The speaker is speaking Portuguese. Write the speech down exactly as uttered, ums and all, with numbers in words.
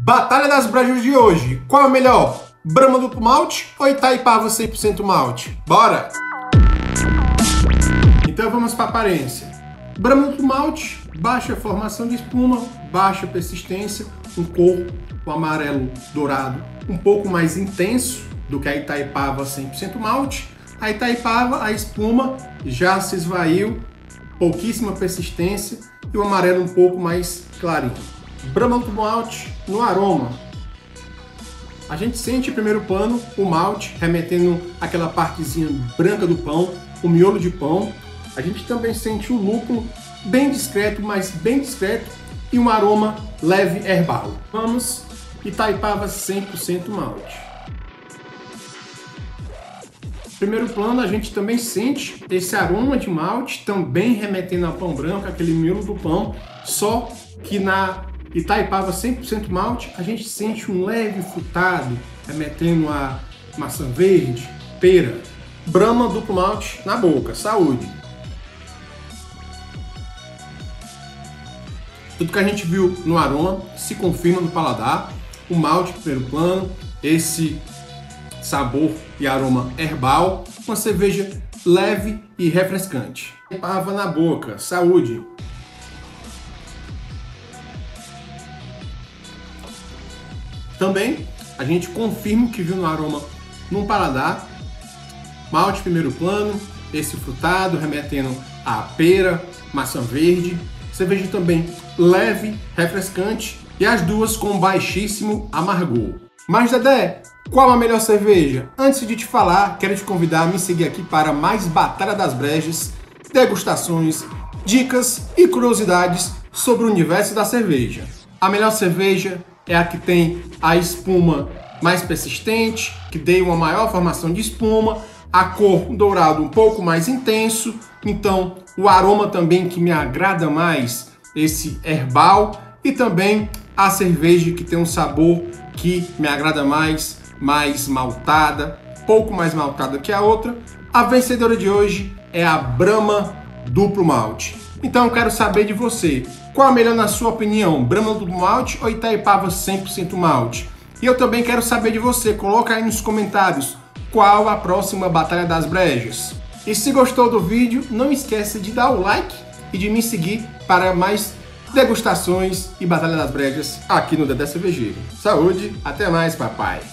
Batalha das brejas de hoje. Qual é o melhor? Brahma duplo malte ou Itaipava cem por cento malte? Bora! Então vamos para a aparência. Brahma duplo malte, baixa formação de espuma, baixa persistência, um cor o amarelo dourado um pouco mais intenso do que a Itaipava cem por cento malte. A Itaipava, a espuma já se esvaiu, pouquíssima persistência e o amarelo um pouco mais clarinho. Brahma duplo malte no aroma. A gente sente em primeiro plano o malte remetendo aquela partezinha branca do pão, o miolo de pão. A gente também sente o lúpulo bem discreto, mas bem discreto, e um aroma leve herbal. Vamos, Itaipava cem por cento malte. Primeiro plano, a gente também sente esse aroma de malte, também remetendo a pão branco, aquele miolo do pão, só que na Itaipava cem por cento malte, a gente sente um leve frutado, remetendo a maçã verde, pera. Brahma duplo malte na boca, saúde! Tudo que a gente viu no aroma se confirma no paladar. O malte em primeiro plano, esse sabor e aroma herbal, uma cerveja leve e refrescante. Itaipava na boca, saúde! Também a gente confirma o que viu no aroma no paladar. Malte em primeiro plano, esse frutado remetendo a pera, maçã verde. Cerveja também leve, refrescante e as duas com baixíssimo amargor. Mas Dedé, qual a melhor cerveja? Antes de te falar, quero te convidar a me seguir aqui para mais Batalha das Brejas, degustações, dicas e curiosidades sobre o universo da cerveja. A melhor cerveja é a que tem a espuma mais persistente, que dê uma maior formação de espuma, a cor dourado um pouco mais intenso, então o aroma também que me agrada mais, esse herbal, e também a cerveja que tem um sabor que me agrada mais, mais maltada, pouco mais maltada que a outra. A vencedora de hoje é a Brahma duplo malte. Então eu quero saber de você, qual a melhor na sua opinião, Brahma duplo malte ou Itaipava cem por cento malte? E eu também quero saber de você, coloca aí nos comentários qual a próxima Batalha das Brejas. E se gostou do vídeo, não esqueça de dar o like e de me seguir para mais degustações e Batalha das Brejas aqui no Dedé Cervejeiro. Saúde, até mais, papai!